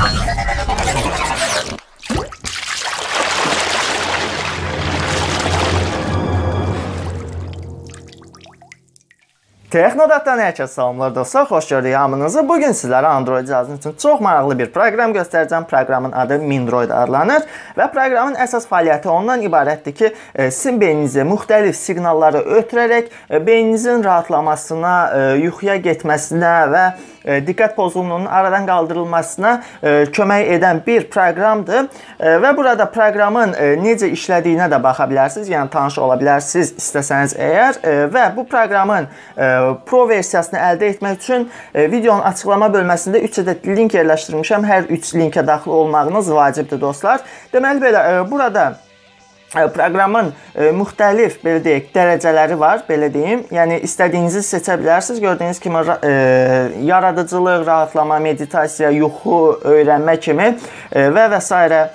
Texnodatdan hər kəsə salamlar dostlar, xoş gördük hamınızı. Bugün sizlərə Android cihazınız üçün çox maraqlı bir proqram göstərəcəm. Proqramın adı Mindroid adlanır və proqramın əsas fəaliyyəti ondan ibarətdir ki, sizin beyninizə müxtəlif siqnalları ötürərək beyninizin rahatlamasına, yuxuya getməsinə və diqqət pozğunluğunun aradan qaldırılmasına kömək edən bir proqramdır və burada proqramın necə işlədiyinə də baxa bilərsiniz, yəni tanış ola bilərsiniz istəsəniz əgər və bu proqramın Pro versiyasını əldə etmək üçün videonun açıqlama bölməsində 3 ədəd link yerləşdirmişəm. Hər 3 linkə daxil olmağınız vacibdir dostlar. Deməli belə, burada proqramın müxtəlif, belə deyək, dərəcələri var, belə deyim. Yəni istədiyinizi seçə bilərsiniz. Gördüyünüz kimi yaradıcılıq, rahatlama, meditasiya, yuxu, öyrənmə kimi və s.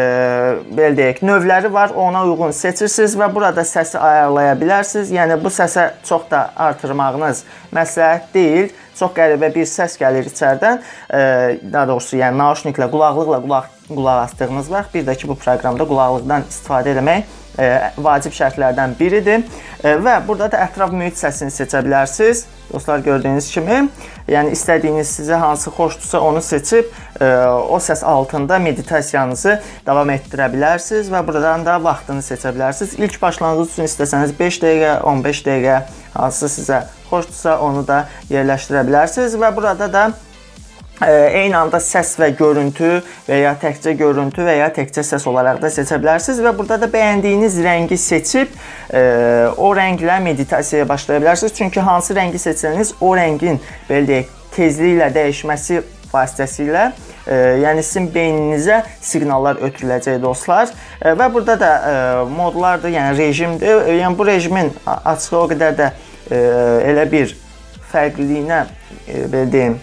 Belə deyək, növləri var, ona uyğun seçirsiniz və burada səsi ayarlaya bilərsiniz. Yəni bu səsə çox da artırmağınız məsləhət deyil. Çox qəribə bir səs gəlir içərdən. Daha doğrusu, yəni naushniklə, qulaqlıqla qulaq asdığınız vaxt, bir də ki, bu proqramda qulaqlıqdan istifadə etmək vacib şərtlərdən biridir. Və burada da ətraf mühit səsini seçə bilərsiniz. Dostlar, gördüyünüz kimi, yəni istədiyiniz sizə hansı xoşdursa onu seçib o səs altında meditasiyanızı davam etdirə bilərsiniz və buradan da vaxtını seçə bilərsiniz. İlk başlanğıc üçün istəsəniz 5 dəqiqə, 15 dəqiqə hansı sizə xoşdursa onu da yerləşdirə bilərsiniz və burada da eyni anda səs və görüntü və ya təkcə görüntü və ya təkcə səs olaraq da seçə bilərsiniz və burada da bəyəndiyiniz rəngi seçib o rənglə meditasiyaya başlaya bilərsiniz. Çünki hansı rəngi seçsəniz o rəngin, belə deyək, tezliyi ilə dəyişməsi vasitəsilə yəni sizin beyninizə siqnallar ötürüləcək dostlar. Və burada da modlardır, yəni rejimdir. Yəni bu rejimin açığı o qədər də elə bir fərqliliyinə, belə deyim,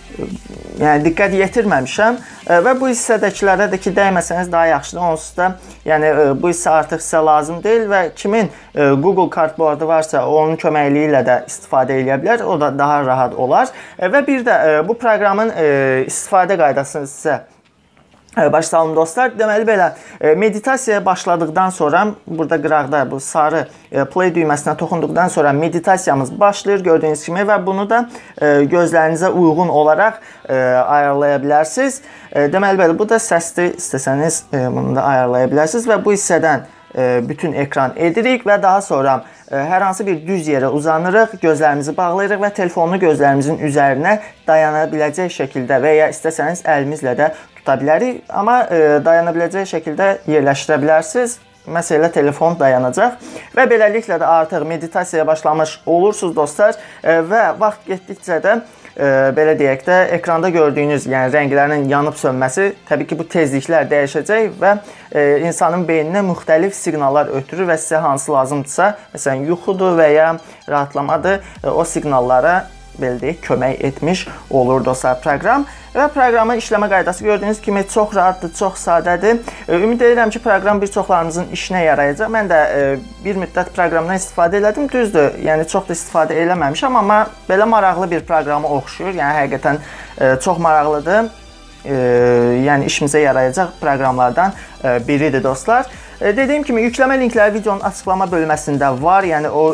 yəni diqqət yetirməmişəm və bu hissədəkilərə də ki, dəyməsəniz daha yaxşıdır. Onsuz da yəni bu hissə artıq sizə lazım deyil və kimin Google Cardboard varsa onun köməkliyi ilə də istifadə edə bilər. O da daha rahat olar və bir də bu proqramın istifadə qaydasını sizə başlayalım dostlar. Deməli belə, meditasiyaya başladıqdan sonra burada qıraqda bu sarı play düyməsinə toxunduqdan sonra meditasiyamız başlayır gördüyünüz kimi və bunu da gözlərinizə uyğun olaraq ayarlaya bilərsiniz. Deməli belə, bu da səsdir. İstəsəniz bunu da ayarlaya bilərsiniz və bu hissədən bütün ekran edirik və daha sonra hər hansı bir düz yerə uzanırıq, gözlərimizi bağlayırıq və telefonu gözlərimizin üzərinə dayana biləcək şəkildə və ya istəsəniz əlimizlə də tuta bilərik, amma dayana biləcək şəkildə yerləşdirə bilərsiniz. Məsələ telefon dayanacaq və beləliklə də artıq meditasiyaya başlamış olursunuz dostlar və vaxt getdikcə də belə deyək də ekranda gördüyünüz, yəni rənglərin yanıb sönməsi, təbii ki, bu tezliklər dəyişəcək və insanın beyninə müxtəlif siqnallar ötürür və sizə hansı lazımdırsa, məsələn yuxudur və ya rahatlamadır, o siqnallara belə deyək, kömək etmiş olur dostlar proqram. Və proqramın işləmə qaydası gördüyünüz kimi çox rahatdır, çox sadədir. Ümid edirəm ki, proqram bir çoxlarınızın işinə yarayacaq. Mən də bir müddət proqramdan istifadə elədim. Düzdür, yəni çox da istifadə eləməmişəm, amma belə maraqlı bir proqramı oxşuyur. Yəni həqiqətən çox maraqlıdır. Yəni işimizə yarayacaq proqramlardan biridir dostlar. Dediyim kimi, yükləmə linkləri videonun açıqlama bölməsində var. Yəni o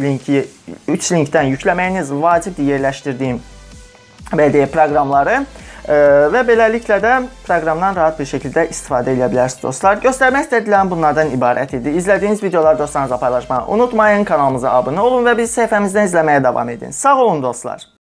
3 linkdən yükləməyiniz vacibdir yerləşdirdiyim belə deyək, proqramları və beləliklə də proqramdan rahat bir şəkildə istifadə edə bilərsiniz dostlar. Göstərmək istədiklərim bunlardan ibarət idi. İzlədiyiniz videoları dostlarınızla paylaşmayı unutmayın, kanalımıza abunə olun və bizi səhifəmizdən izləməyə davam edin. Sağ olun dostlar.